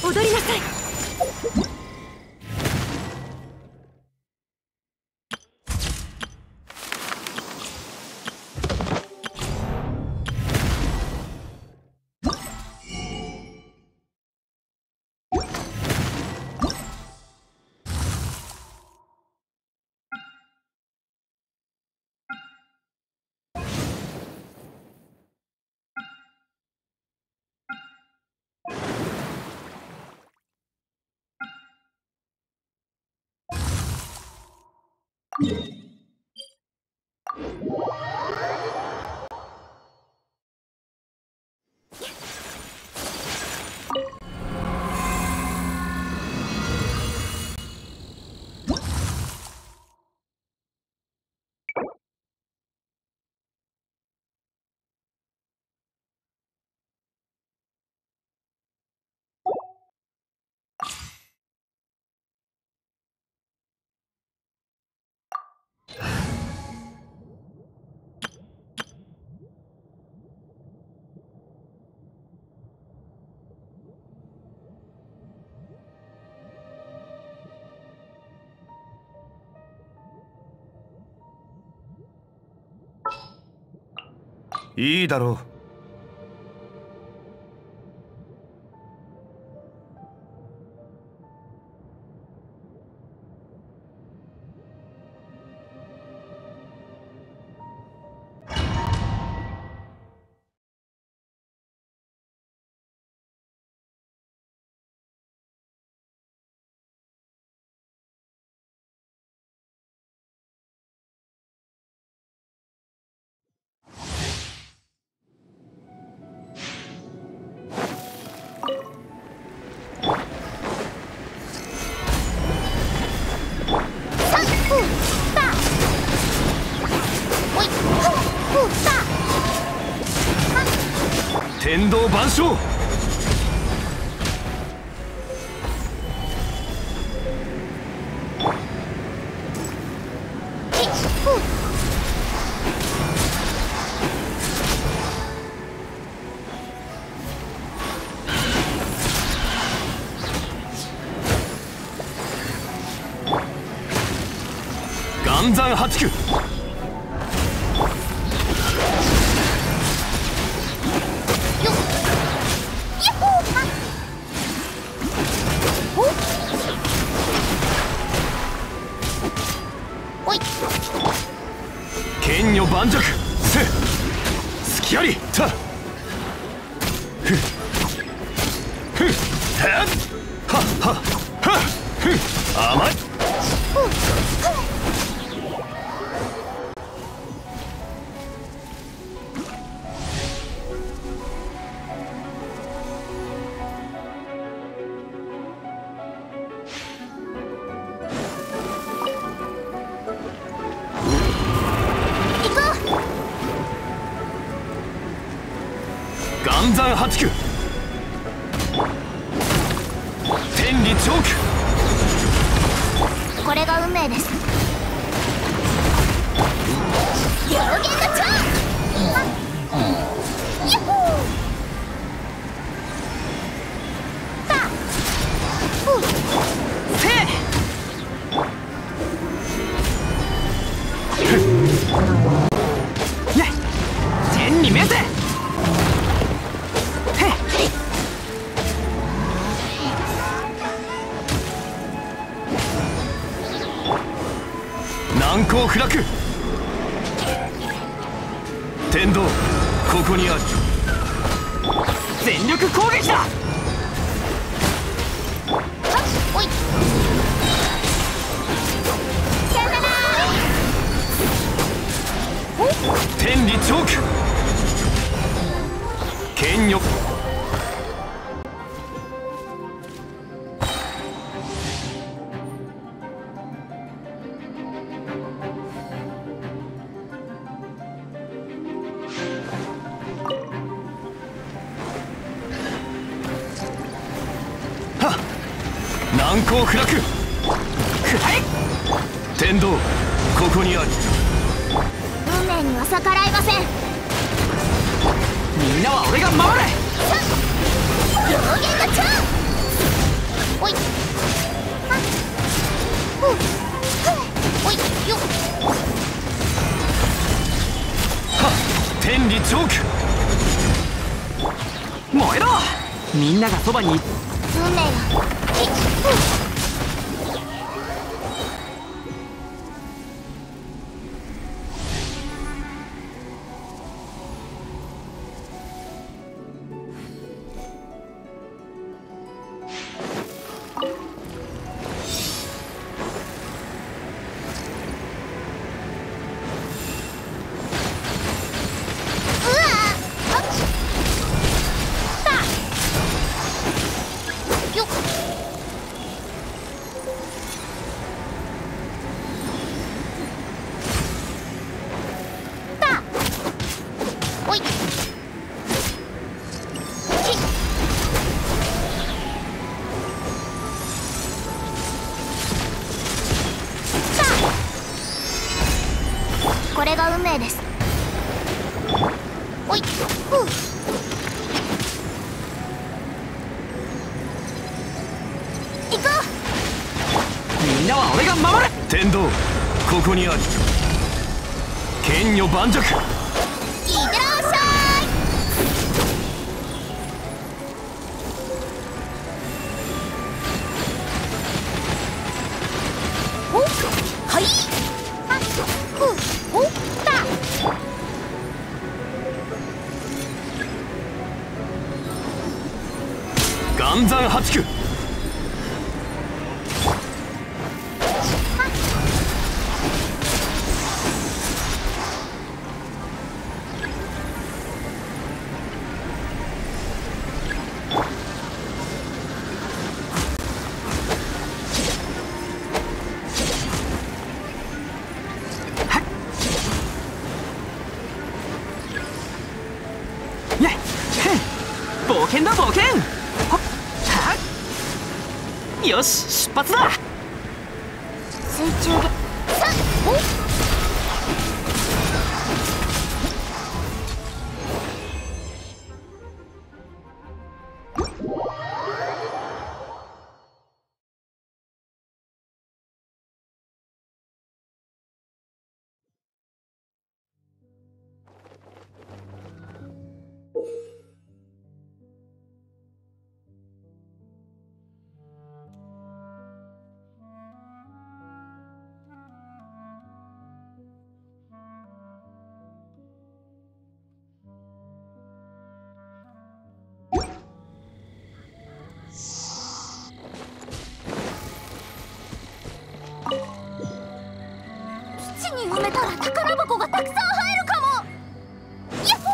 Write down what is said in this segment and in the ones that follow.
踊りなさい。 いいだろう。天道万象。岩山八九。剣女盤石。せ隙あり。たふふはっはっはっふ甘い。岩山八九。天理チョーク。 これが運命です。両弦の蝶。ヤッホー。さあ。 せい。天に召せ。難攻不落。天道ここにある。全力攻撃だ。 おい。さよなら。 天理チョーク。剣女。難攻不落。天道ここにある。 運命には逆らえません。 みんなは俺が守れ。 両弦の蝶。 おい。はっ。ふう。おいよ。 はっ、天理チョーク。 燃えろ。みんながそばに。 運命が。ひっ。ふう。これが運命です。おい、ふう。行こう。 みんなは俺が守る。 天道ここにあり。剣女盤石。 いってらっしゃい。お、はい。はっ、ふう。おった岩山八九。 冒険だ冒険。はっはっ。よし出発だ。 水中でさっお土に埋めたら宝箱がたくさん入るかも。ヤッホ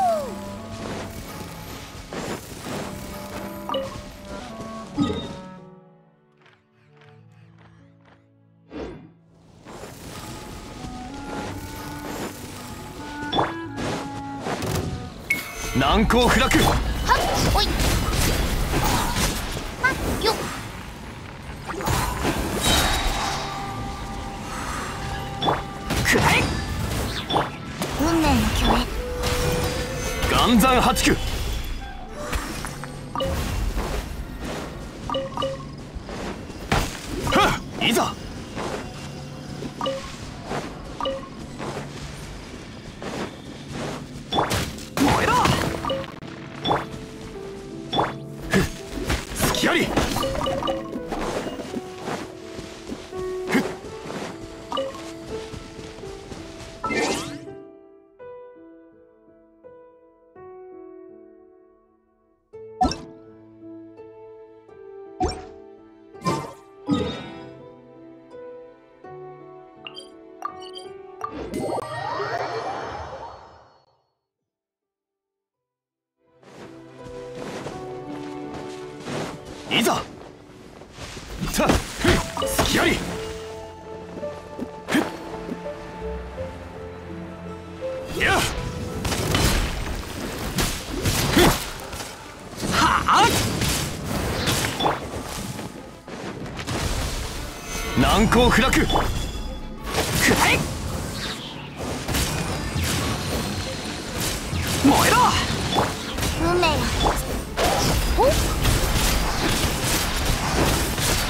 難攻不落。 ー。はっおい。はっよっ。 くらえ。 運命の共演。 岩山八九。はっ、いざ。 燃えろ。 隙あり。いざ。さあ、隙あり。やっ。 はあ。 難攻不落。 くらえ。燃えろ。 運命がお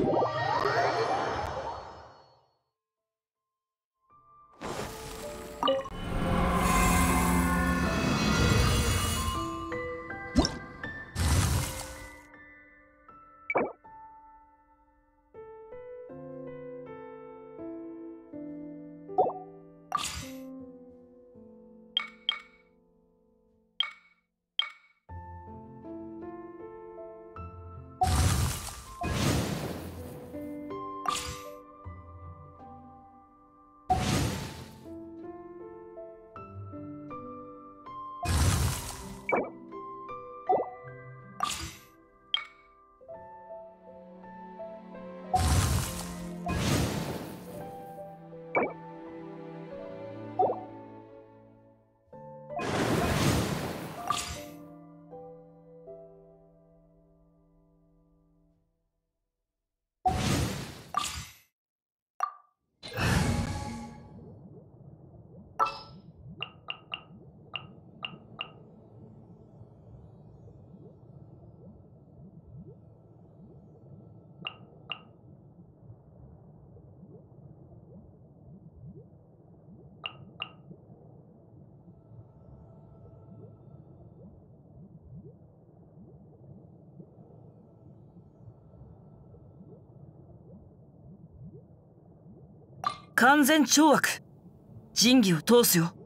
完全懲悪。仁義を通すよ。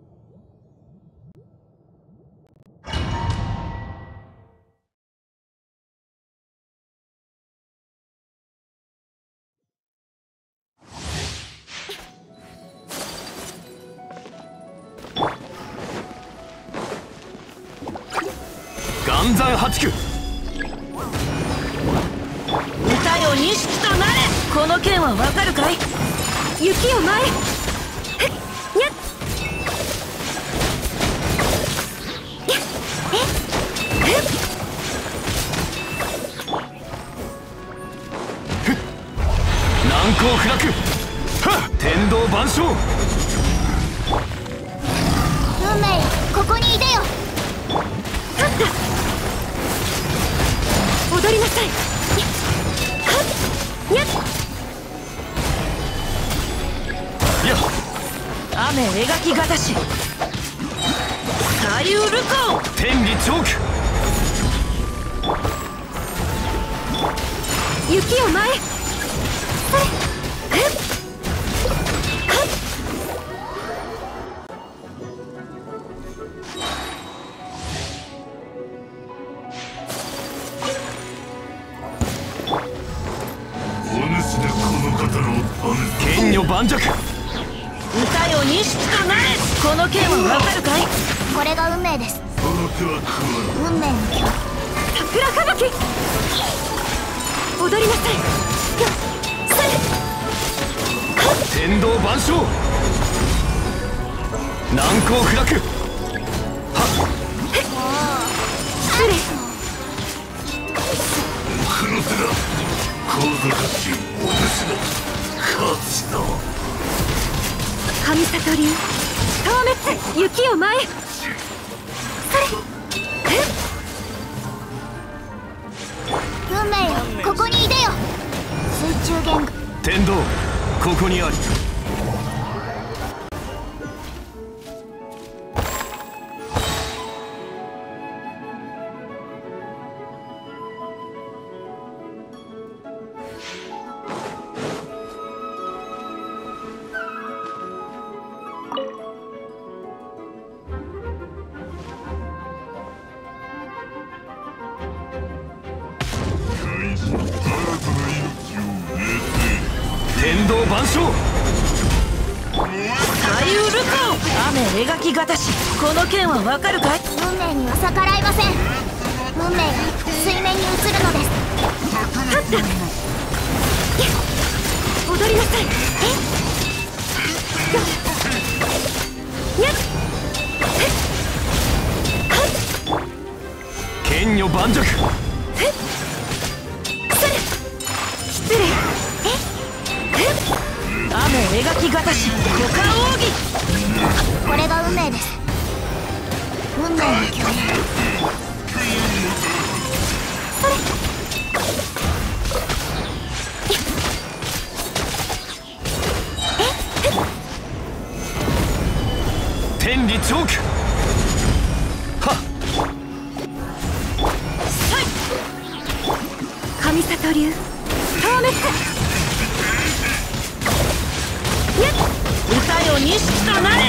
岩山八九。 歌よ錦となれ。この剣はわかるかい。雪よ前。にゃっ。 難攻不落。天道万象。 運命よ、ここにいでよ。 踊りなさい。にゃっ。雨描きがたし。左右ルコー。 天理チョーク。 雪よ前。 剣女盤石。 歌よ錦となれ。この剣はわかるかい。 これが運命です。運命の今日。 桜吹雪。踊りなさい。 天道万象。難攻不落。 失礼。 黒手だ。小賢しいお主の勝ちだ。 神里流消滅。雪よ前。 運命よ、ここにいでよ。水中言語。 天道ここにあり。天道万象。 左右ルコー。雨描きがたし。この剣はわかるかい。 運命には逆らいません。運命が水面に映るのです。 踊りなさい。にゃっ。 剣女盤石。 失礼。雨描きがたし。股間奥義。 これが運命です。運命の共有。 天理チョーク。はっ。 神里流パーメット。 歌よ錦となれ。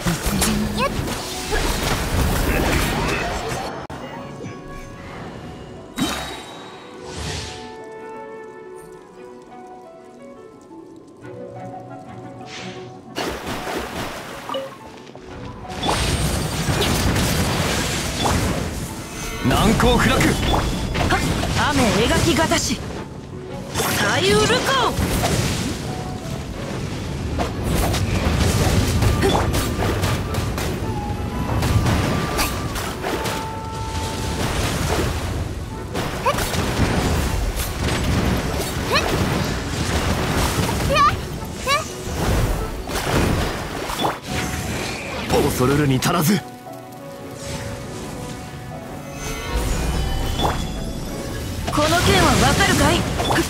難攻不落。 雨描きがたし左右ルコ。 恐るるに足らず。 この件はわかるかい。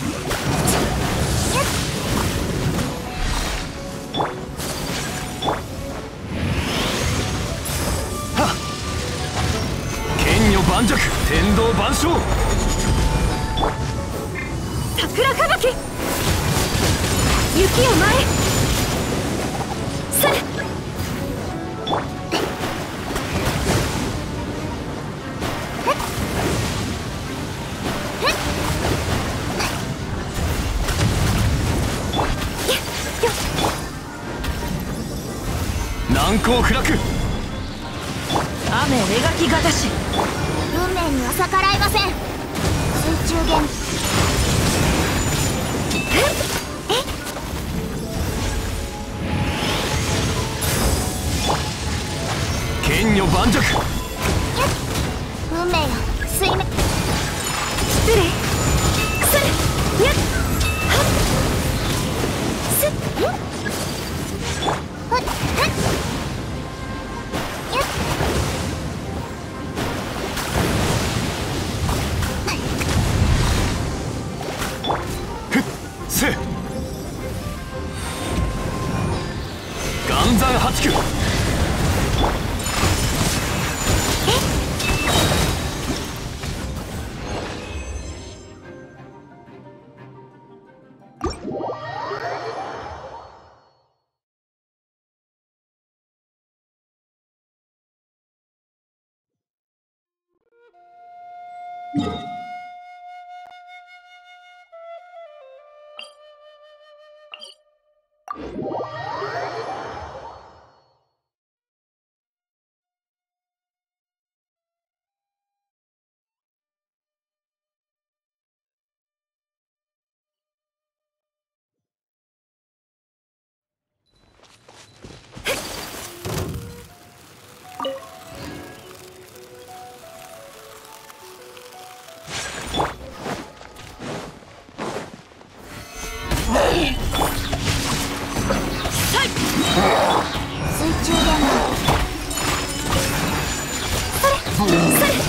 はっ。剣女盤石天道万象。 桜吹雪。雪を前。それ。 難攻不落。 雨描きがたし運命には逆らえません。水中弦。 剣女盤石。 運命よ水面。失礼。それ。やっはっすっんはっはっやっふっせ岩山八九。 水中弦の。それそれ。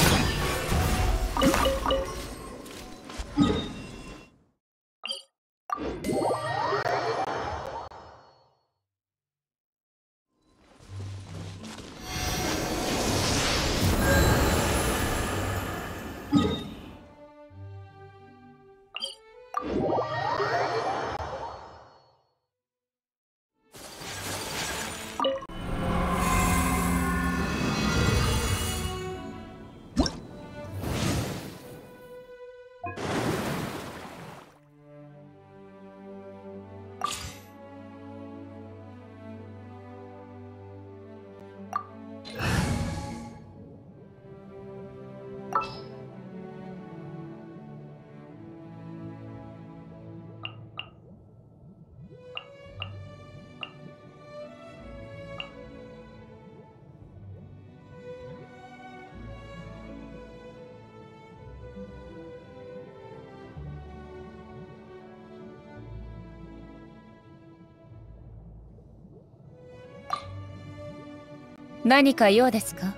何か用ですか？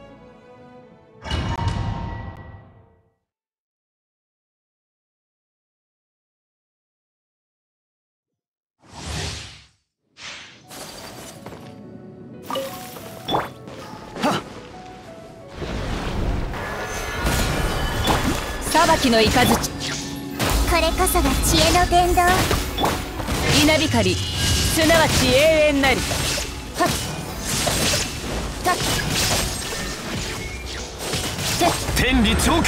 裁きの雷。これこそが知恵の伝道。稲光、すなわち永遠なり。はっはっ天理チョーク。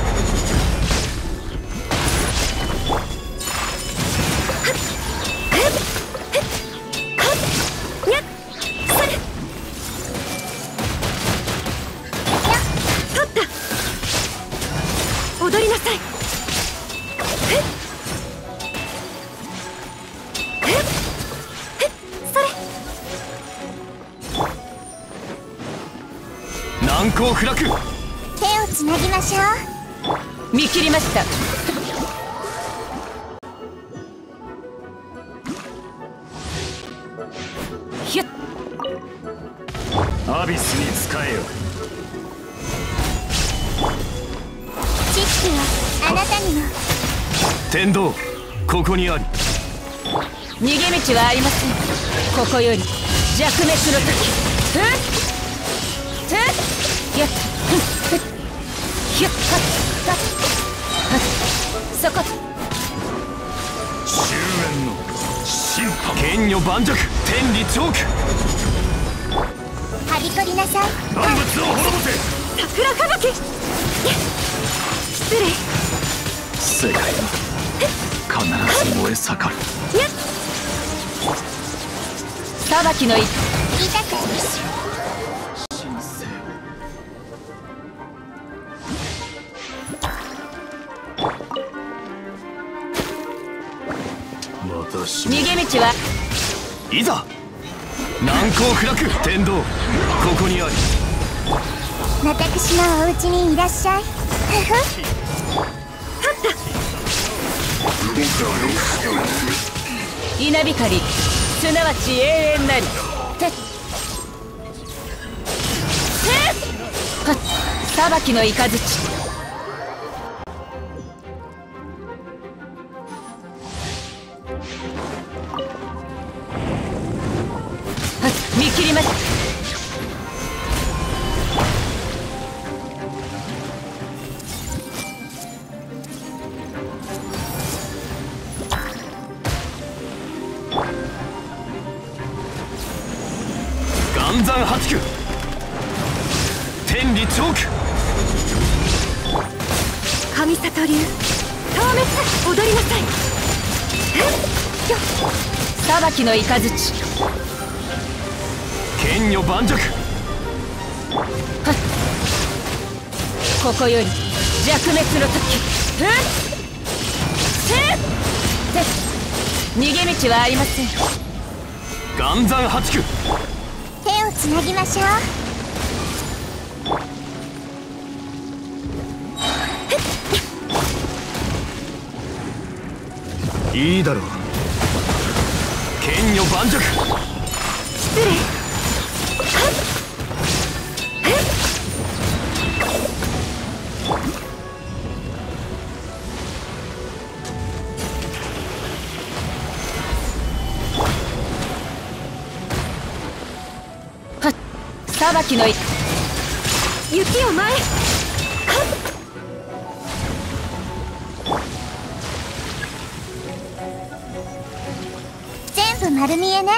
踊りなさい。それ。 難攻不落。 手をつなぎましょう。見切りました。ひゅっ。 アビスに仕えよ。 知識はあなたにも。 天道、ここにあり。 逃げ道はありません。ここより弱滅の時。ふっふっやっふっふっひゅっはっはっはっそこ。 終焉の審判。剣女盤石。天理チョーク。 はびこりなさい。 万物を滅ぼせ。 桜吹雪。失礼。 世界は必ず燃え盛る。 やっ裁きの痛く。 神聖。私も逃げ道はいざ難攻不落。天道、ここにあり。 私のお家にいらっしゃい。稲光、すなわち永遠なり。てっはっ裁きの雷。はっ見切りました。 暗山八九。天理チョーク。 神里流透滅。踊りなさい。裁きの雷。 剣女盤石。 はっここより弱滅の時。ふっ逃げ道はありません。 暗山八九。 手をつなぎましょう。いいだろう。剣女盤石。 失礼。はっ裁きの雪を前。全部丸見えね。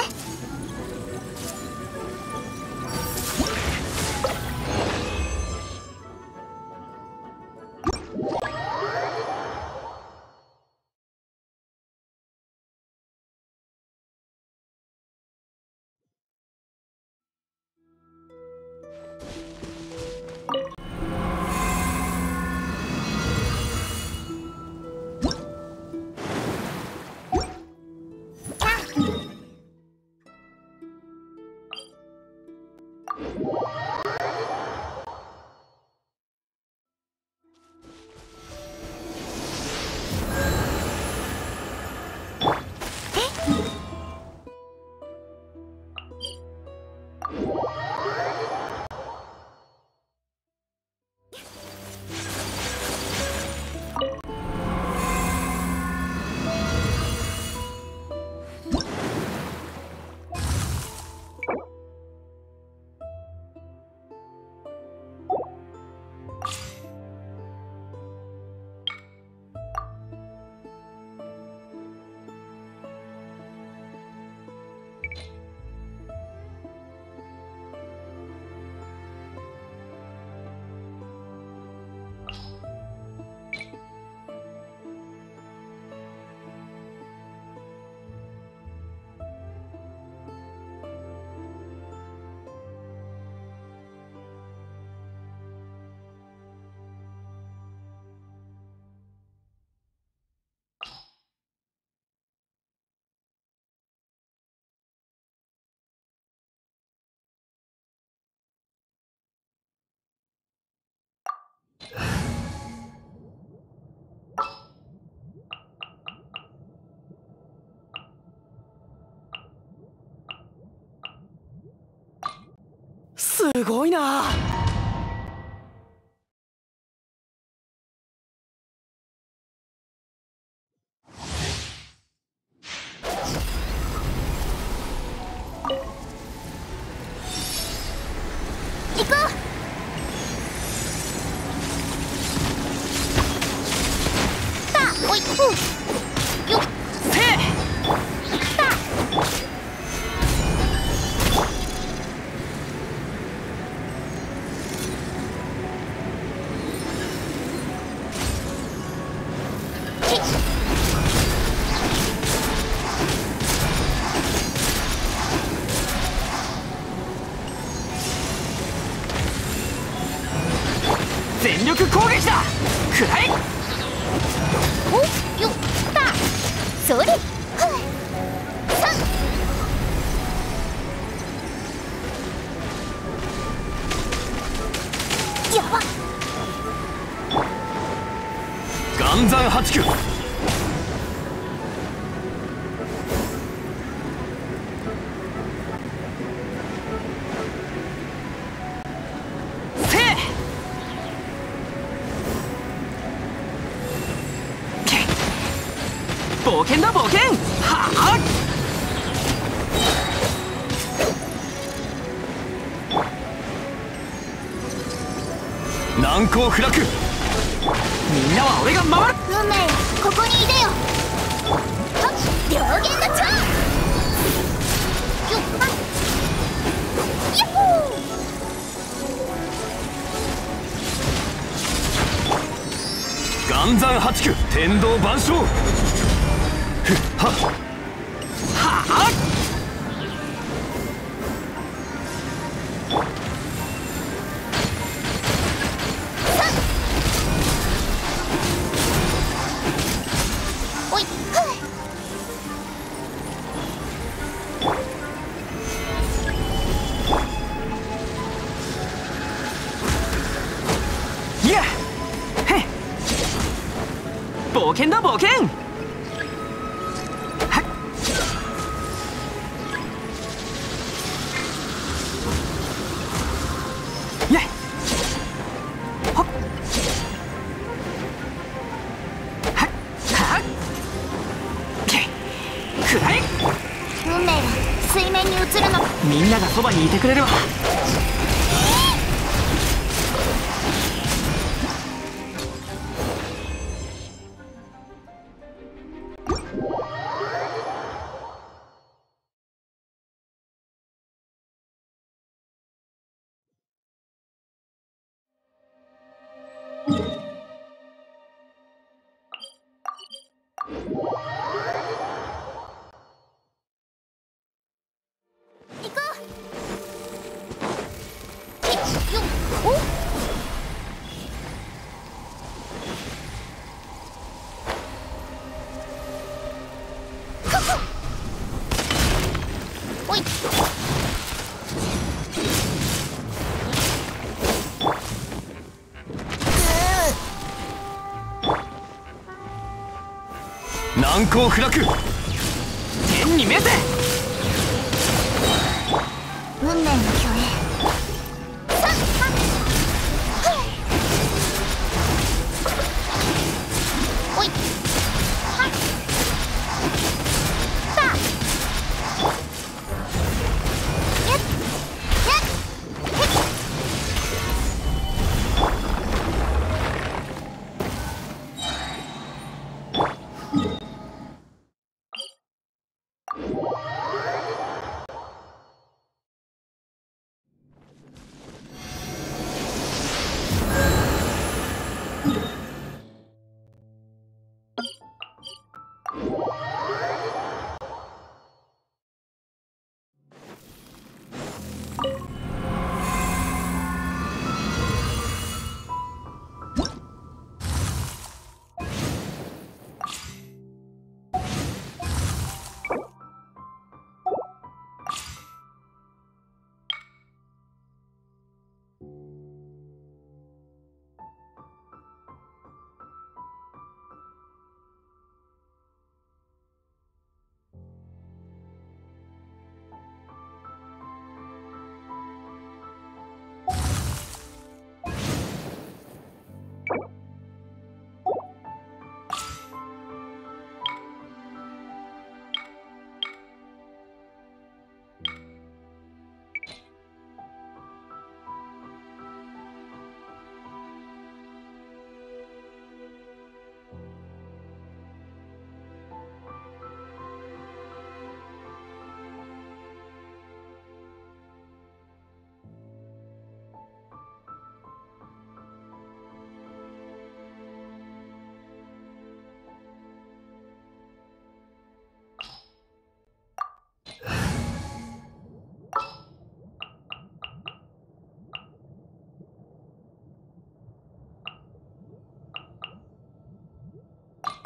すごいな。 行こう。さあ、おい、よっ、 せい。 さあ。 全力攻撃だ。くらい。 およったそれふんさやば岩山八九。 せい。冒険だ冒険。はあ。 難攻不落。 みんなは俺が守る。 運命ここにいでよはっ両弦の蝶よっはっヤッホー岩山八九。天道万象。ふっはっ。 はあ。 おいふいや。へっ。冒険だ冒険。はっ。やい。ほっ。はっはっ。け。くらい。 運命は水面に映るのかみんながそばにいてくれるわ。 行こうよっおはっはっおい難攻不落。 天に召せ。 運命の虚栄さっはっふんおいはっさあやっやっへっ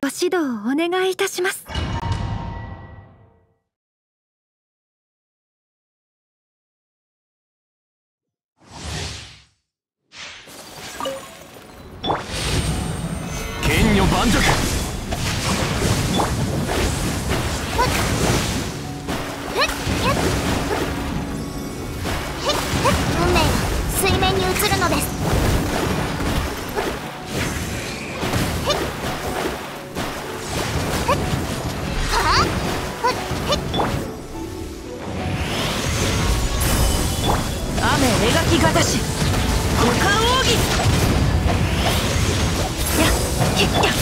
指導をお願いいたします。 剣女盤石。 運命が水面に映るのです。 雨描きがたし五感奥義。やっひっやっ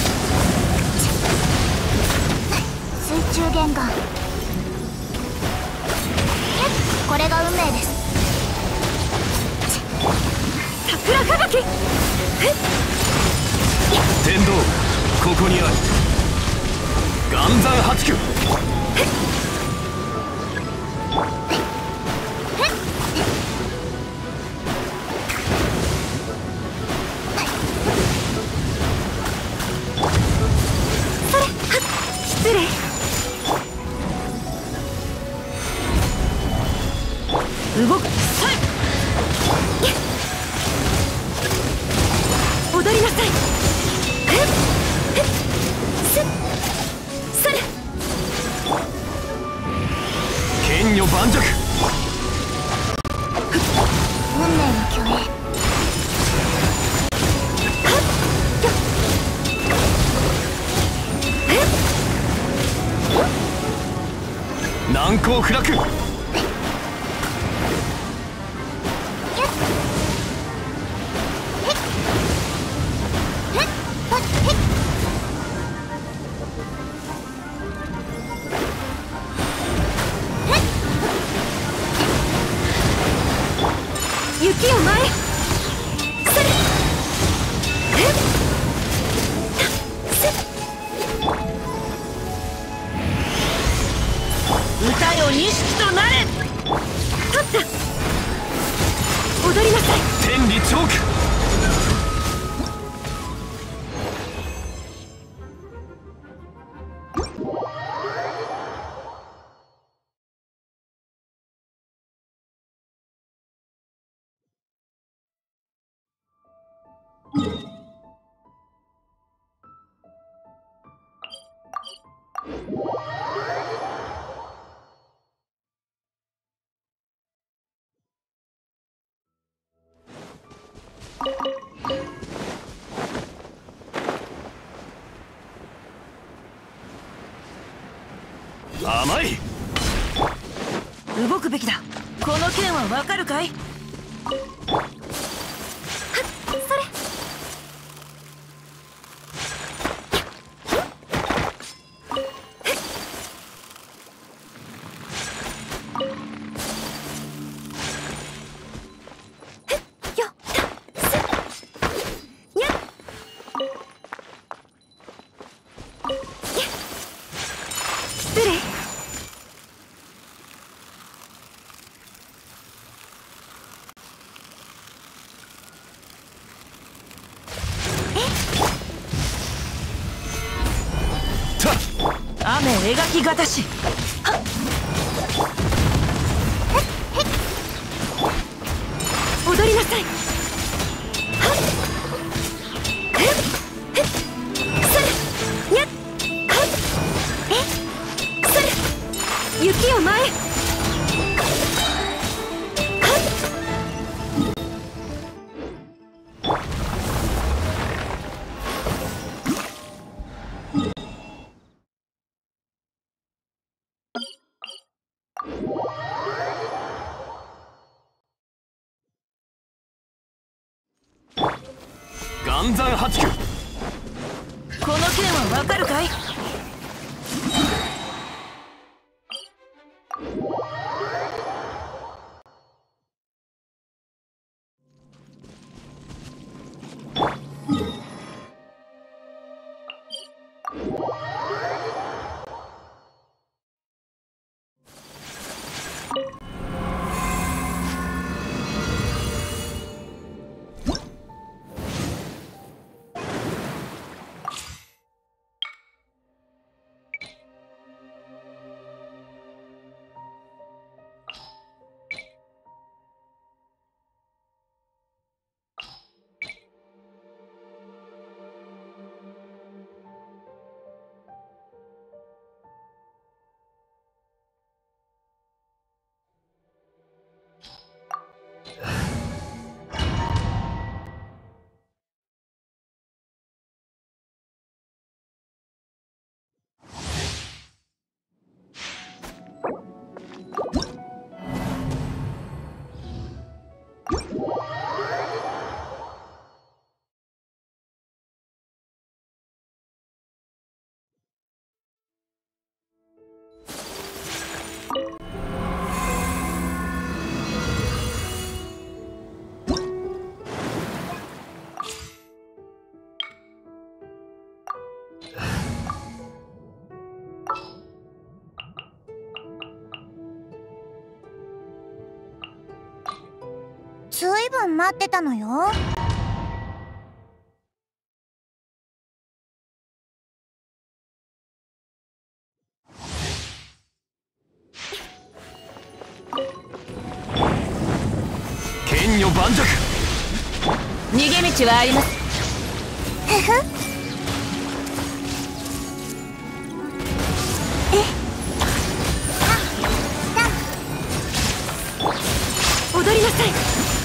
水中玄関。これが運命です。 桜吹雪。 天道ここにある。岩山八九。 失礼。 動くさい。 踊りなさい。それ。 剣女盤石。 運命の虚栄。 難攻不落。 雪を前。それ。 歌よ錦となれ。 取った。踊りなさい。 天理チョーク。甘い。 動くべきだ。この件はわかるかい。 それ。失礼。 雨描きがたし。 踊りなさい。それ。やっ。それ。雪を前。 岩山八九。 この件はわかるかい。 ずいぶん待ってたのよ。 剣女盤石。 逃げ道はあります。 ふふ。 踊りなさい。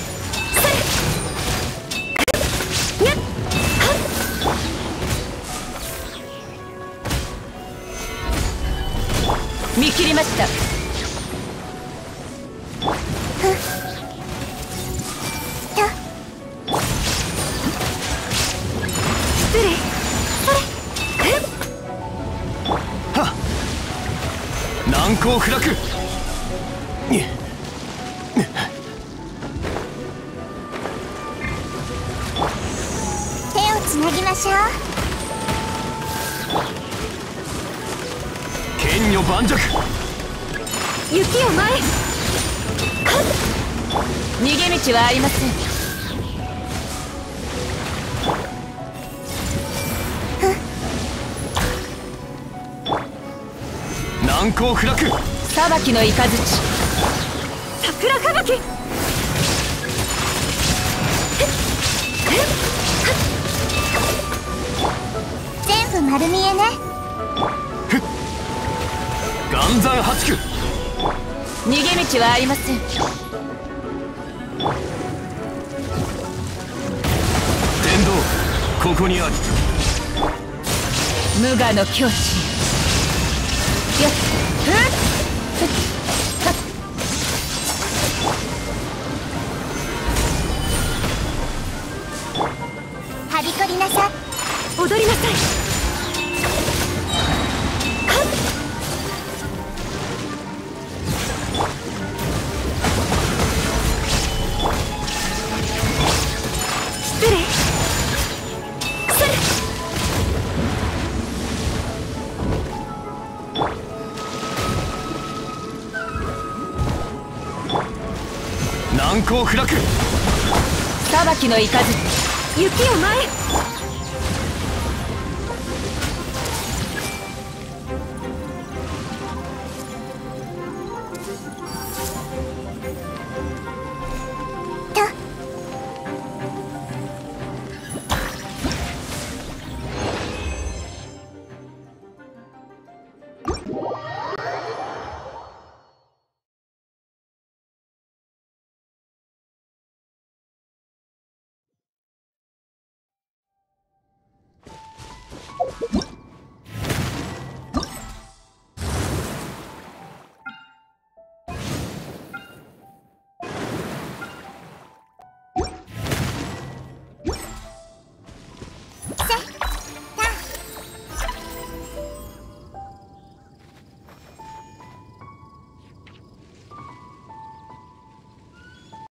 見切りました。 失礼。 はっ、難攻不落。 手をつなぎましょう。 剣女盤石。 雪を前。 逃げ道はありません。 難攻不落。 裁きの雷。 桜吹雪。 全部丸見えね。 岩山八九。 逃げ道はありません。 天道、ここにあり。 無我の境地。やっはびこりなさ。 踊りなさい。失礼。 難攻不落。 裁きの雷。 雪を前。